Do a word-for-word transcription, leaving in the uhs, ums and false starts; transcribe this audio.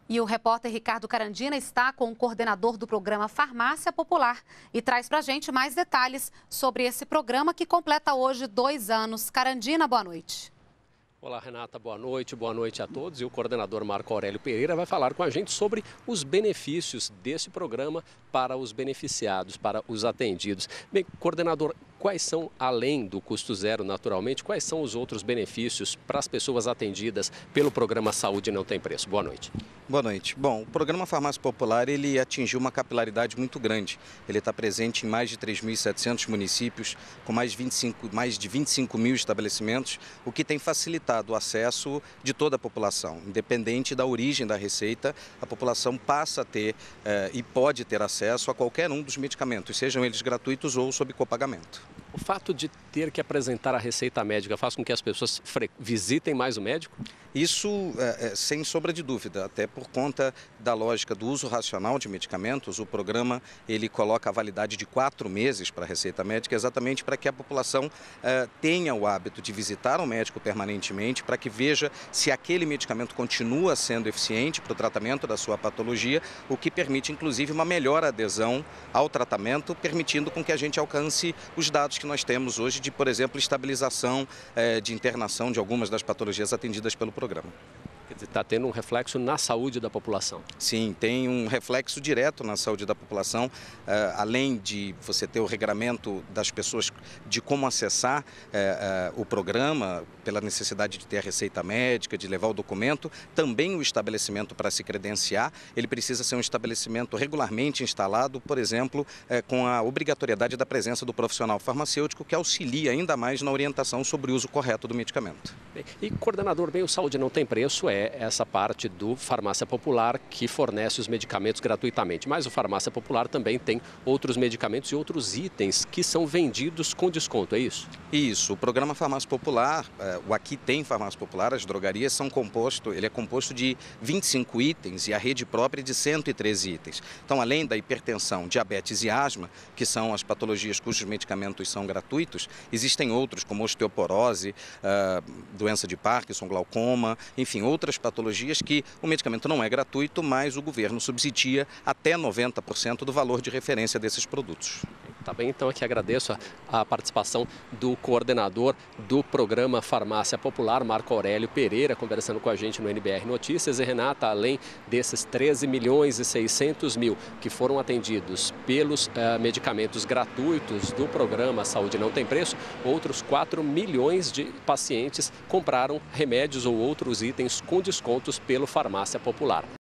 E o repórter Ricardo Carandina está com o coordenador do programa Farmácia Popular e traz para a gente mais detalhes sobre esse programa que completa hoje dois anos. Carandina, boa noite. Olá, Renata, boa noite, boa noite a todos. E o coordenador Marco Aurélio Pereira vai falar com a gente sobre os benefícios desse programa para os beneficiados, para os atendidos. Bem, coordenador, quais são, além do custo zero, naturalmente, quais são os outros benefícios para as pessoas atendidas pelo programa Saúde Não Tem Preço? Boa noite. Boa noite. Bom, o programa Farmácia Popular, ele atingiu uma capilaridade muito grande. Ele está presente em mais de três mil e setecentos municípios, com mais de vinte e cinco, mais de vinte e cinco mil estabelecimentos, o que tem facilitado o acesso de toda a população. Independente da origem da receita, a população passa a ter eh, e pode ter acesso a qualquer um dos medicamentos, sejam eles gratuitos ou sob copagamento. O fato de ter que apresentar a receita médica faz com que as pessoas visitem mais o médico? Isso, é, é, sem sombra de dúvida, até por conta da lógica do uso racional de medicamentos, o programa ele coloca a validade de quatro meses para a receita médica, exatamente para que a população é, tenha o hábito de visitar o médico permanentemente, para que veja se aquele medicamento continua sendo eficiente para o tratamento da sua patologia, o que permite, inclusive, uma melhor adesão ao tratamento, permitindo com que a gente alcance os dados que nós temos hoje de, por exemplo, estabilização é, de internação de algumas das patologias atendidas pelo programa. Quer dizer, está tendo um reflexo na saúde da população? Sim, tem um reflexo direto na saúde da população, uh, além de você ter o regramento das pessoas de como acessar uh, uh, o programa, pela necessidade de ter a receita médica, de levar o documento, também o estabelecimento para se credenciar, ele precisa ser um estabelecimento regularmente instalado, por exemplo, uh, com a obrigatoriedade da presença do profissional farmacêutico, que auxilia ainda mais na orientação sobre o uso correto do medicamento. Bem, e, coordenador, bem, o Saúde Não Tem Preço é essa parte do Farmácia Popular que fornece os medicamentos gratuitamente. Mas o Farmácia Popular também tem outros medicamentos e outros itens que são vendidos com desconto, é isso? Isso. O programa Farmácia Popular, o Aqui Tem Farmácia Popular, as drogarias são composto, ele é composto de vinte e cinco itens e a rede própria de cento e treze itens. Então, além da hipertensão, diabetes e asma, que são as patologias cujos medicamentos são gratuitos, existem outros como osteoporose, doença de Parkinson, glaucoma, enfim, outras patologias que o medicamento não é gratuito, mas o governo subsidia até noventa por cento do valor de referência desses produtos. Tá bem, então aqui agradeço a, a participação do coordenador do programa Farmácia Popular, Marco Aurélio Pereira, conversando com a gente no N B R Notícias. E Renata, além desses treze milhões e seiscentos mil que foram atendidos pelos uh, medicamentos gratuitos do programa Saúde Não Tem Preço, outros quatro milhões de pacientes compraram remédios ou outros itens com descontos pelo Farmácia Popular.